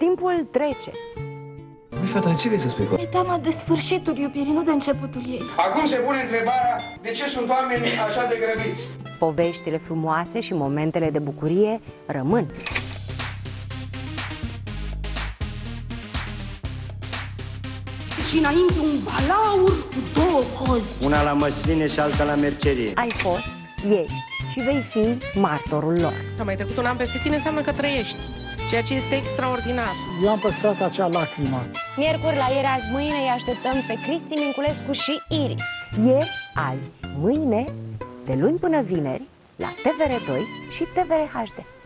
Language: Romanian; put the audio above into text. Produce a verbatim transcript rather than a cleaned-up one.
timpul trece. Băi, fata, ce vrei să spui cu? E teama de sfârșitul iubirii, nu de începutul ei. Acum se pune întrebarea de ce sunt oamenii așa de grăbiți. Poveștile frumoase și momentele de bucurie rămân. Și înainte un balaur cu două cozi. Una la măsline și alta la mercerie. Ai fost, ești și vei fi martorul lor. Am mai trecut un an peste tine înseamnă că trăiești, ceea ce este extraordinar. Eu am păstrat acea lacrimă. Miercuri la Ieri, azi, mâine îi așteptăm pe Cristi Minculescu și Iris. Ieri, azi, mâine, de luni până vineri, la T V R doi și T V R H D.